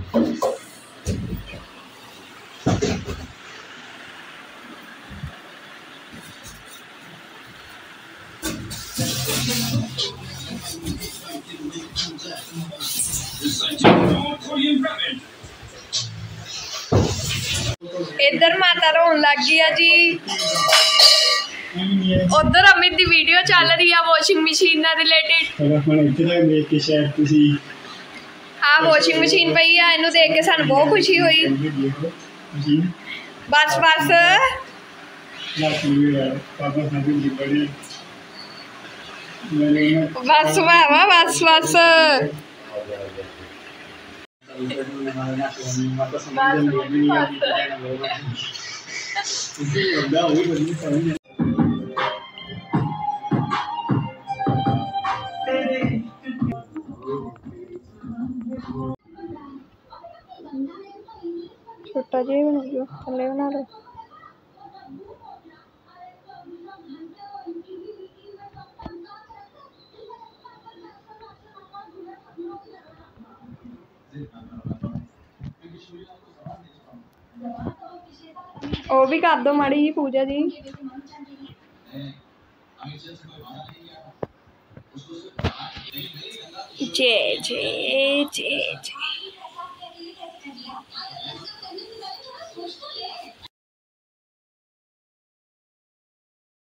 इधर माता रोन लग गई है जी। उधर अमित की वीडियो चल रही है वॉशिंग मशीन रिलेटेड। हाँ वॉशिंग मशीन पई है, इनू देख के सानू बहुत खुशी हुई। बस बस बस वाह बस बस छोटा जी बन गया, थल्ले बना लो। वो भी कर दो माड़ी जी पूजा जी। जे जे जे जे